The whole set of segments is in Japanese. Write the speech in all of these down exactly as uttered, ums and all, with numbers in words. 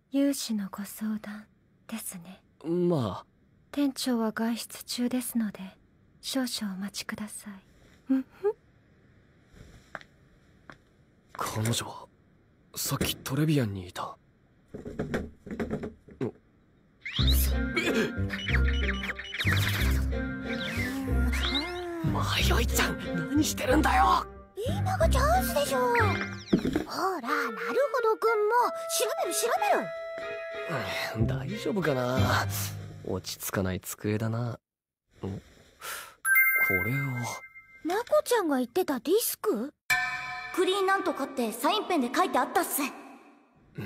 融資のご相談ですね。 まあ店長は外出中ですので少々お待ちください。うんふん。 彼女はさっきトレビアンにいた。マヨイちゃん、何してるんだよ。 今がチャンスでしょ。ほら、なるほどくんも調べる調べる。大丈夫かな。落ち着かない机だな。んこれをまこちゃんが言ってたディスク？クリーンなんとかってサインペンで書いてあったっす。うん、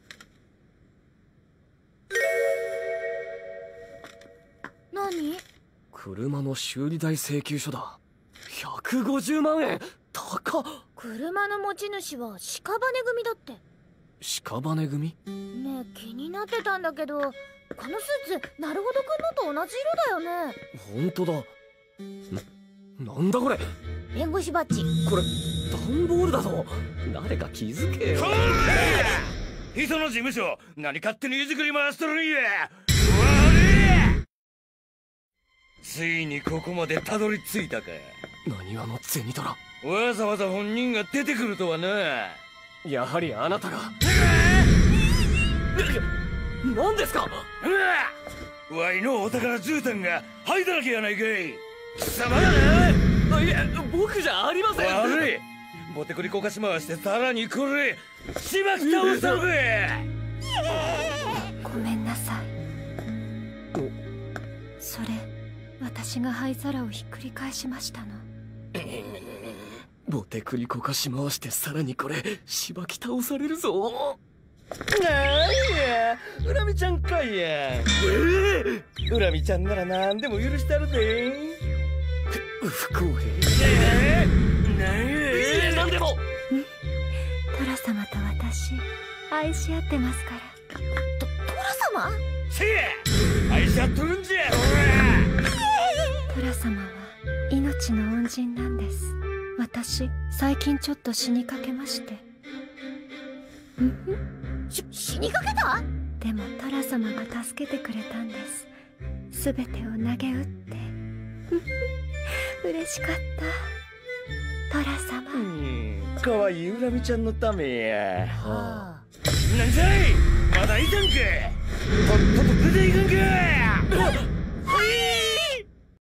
何？ 車の修理代請求書だ。ひゃくごじゅうまんえん、高っ。 車の持ち主は屍組だって。 屍組？ ねえ、気になってたんだけど、このスーツなるほどくんのと同じ色だよね。 本当だ。な、なんだこれ。 弁護士バッジ。 これ段ボールだぞ。誰か気づけよ。 人の事務所何勝手にいじくり回しとるんや。ついにここまでたどり着いたか。 何話の銭虎。 わざわざ本人が出てくるとはな。 やはりあなたが。何ですか。 わいのお宝絨毯が灰だらけやないかい。貴様だな。 いや、僕じゃありません。 悪い。ボテコリこかし回してさらにこれしばき倒したのか。 ごめんなさい。それ私が灰皿をひっくり返しましたの。 ボテクリこかし回してさらにこれしばき倒されるぞ。 なんや、恨みちゃんかいや。ええ、恨みちゃんなら何でも許してやるぜ。 不公平。 ええ、なんや、何でも。 トラ様と私愛し合ってますから。 トトラ様？ せや、愛し合っとるんじゃ。 トラ様は命の恩人なんです。私最近ちょっと死にかけまして。 し死にかけた？ でもトラ様が助けてくれたんです。すべてを投げ打って嬉しかった。トラ様。 うん、かわいい恨みちゃんのためや。はあ、 なんじゃい、まだいたんか。とっとと出ていかんか。